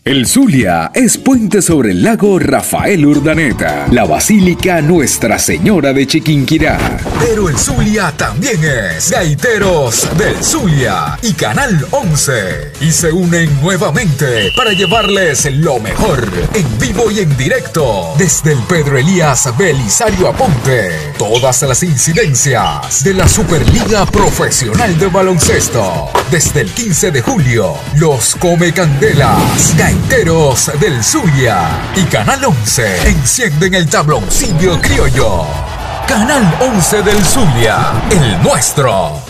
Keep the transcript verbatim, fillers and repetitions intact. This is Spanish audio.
El Zulia es puente sobre el lago Rafael Urdaneta, la Basílica Nuestra Señora de Chiquinquirá. Pero el Zulia también es Gaiteros del Zulia y Canal once. Y se unen nuevamente para llevarles lo mejor en vivo y en directo desde el Pedro Elías Belisario Aponte. Todas las incidencias de la Superliga Profesional de Baloncesto. Desde el quince de julio, los Come Candelas, Gaiteros del Zulia y Canal once encienden el tabloncillo criollo. Canal once del Zulia, el nuestro.